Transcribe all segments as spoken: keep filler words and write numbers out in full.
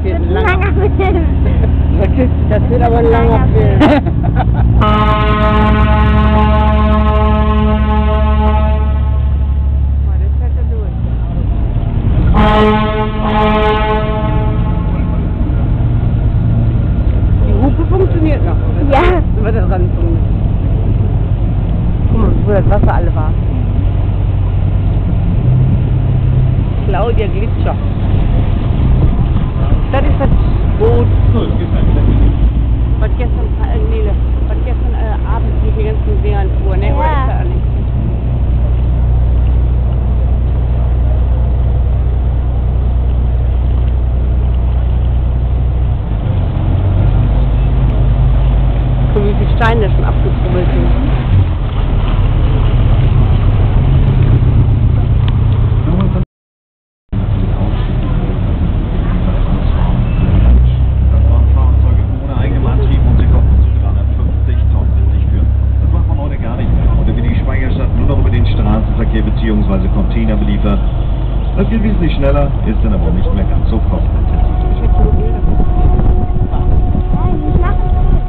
wird ein langer Film. Das wird aber ein langer Film. Das fährt er durch. Die Hupe funktioniert noch, oder? Ja. Das wird das ran tun. Guck mal, wo das Wasser alle war. Claudia Glitscher. Das ist das Boot. Was gestern, äh, nee, was gestern äh, Abend mit den ganzen Sehern fuhr, ne? Ja. Oder ist da nicht? Guck, wie viele Steine schon abgetrommelt sind. Beziehungsweise Container beliefert. Das geht wesentlich schneller, ist dann aber nicht mehr ganz so kostenintensiv. Ich hätte so Bilder. Nein, nicht machen.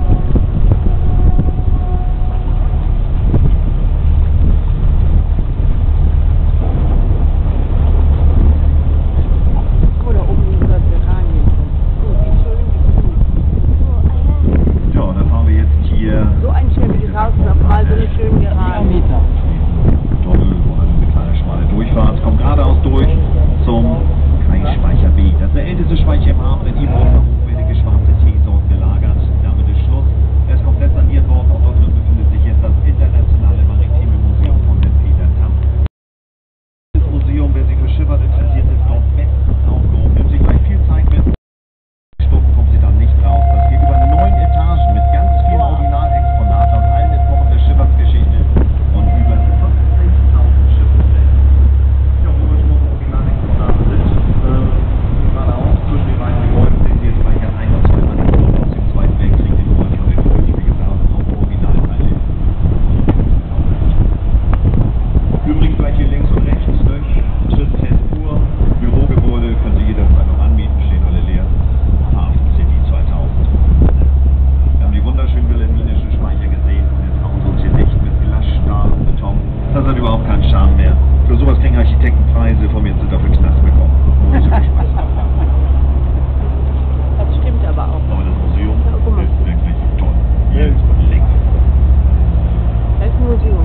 Oh, da oben ist das Geranien. Oh, wie schön. Ja, und dann fahren wir jetzt hier So ein schön, wie die draußen auf mal so eine schöne Geranien. Tunnel oder eine kleine schmale Durchfahrt, kommt geradeaus durch zum Kaispeicher B. Das ist der älteste Speicher im Hafen. In ihm wurden noch hochwertige schwarze Teesorten gelagert. Damit ist Schluss. Er ist komplett saniert worden und dort drin befindet sich jetzt das Internationale Maritime Museum von der Peter Tamm. Das Museum, wer sich für Schifffahrt interessiert, ist dort bestens aufgehoben. Nimmt sich gleich viel Zeit mit. Stunden kommt sie dann nicht raus. Das geht über neun Etagen mit ganz vielen Originalexponaten aus allen Epochen der Schifffahrtsgeschichte und über fünfzigtausend Schiffsmodellen. Ja, wo wir schon mal Originalexponate sind, äh, geradeaus zwischen den beiden Gebäuden sehen Sie jetzt Speicher ein und zwei Mannschaft aus dem Zweiten Weltkrieg, den Wolken und den Dolch, wie gesagt, auch Originalteile. Übrigens gleich hier links und rechts, ne? Schriftfest pur, Bürogebäude, können Sie jederzeit noch anmieten, stehen alle leer. Hafen City zweitausend. Wir haben die wunderschönen wilhelminischen Speicher gesehen, jetzt hauen sie uns hier dicht mit Glas, Stahl und Beton. Das hat überhaupt keinen Charme mehr. Für sowas kriegen Architekten Preise, von mir sind dafür Knast bekommen. Ohne so viel Spaß. Das stimmt aber auch. Aber das Museum Ja, guck mal. ist wirklich toll. Hier ist man links. Das ist ein Museum.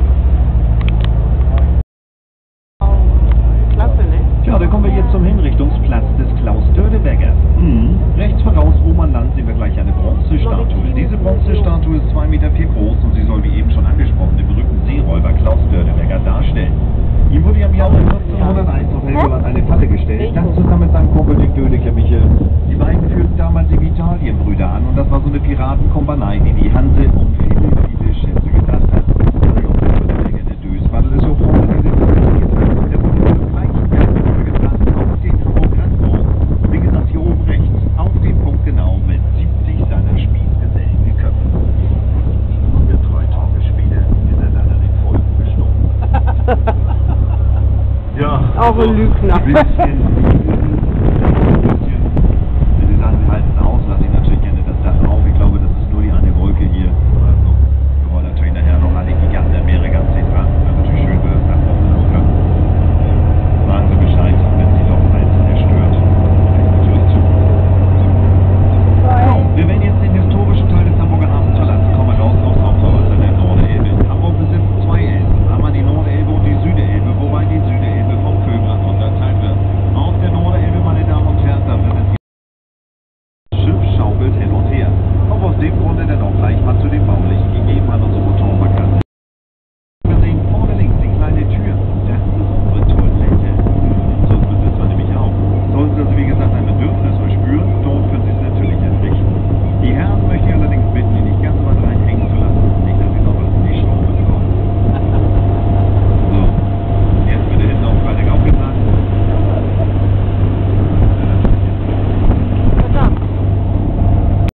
Oh, klasse, ne? Tja, da kommen wir jetzt zum Hinrichtungsplatz des Klaus Dördeweggers. Mhm. Rechts voraus, oben an Land, sehen wir gleich eine Bronzestatue. Diese Bronzestatue ist zwei Meter vier groß und sie soll, wie eben schon angesprochen, den berühmten Seeräuber Klaus Dördeweger darstellen. Ihm wurde im Jahre neunzehnhunderteins auf Helgoland eine Falle gestellt, das zusammen mit seinem Kumpel Dick Dödeker Michel. Die beiden führten damals die Italienbrüder an und das war so eine Piratenkompanie, die die Hanse um viele, viele Schätze gedacht hat. Klaus Dördeweger, der Dös, war das so froh, dass diese der wurde zum gleichen Zeitpunkt gebracht auf den Programmort. Wie gesagt, hier oben rechts, auf den Punkt genau, mit siebzig seiner Spießgesellen geköpft. Und drei Tage später ist er dann an den Folgen gestorben. Ja, Auch ein Lügner. ein bisschen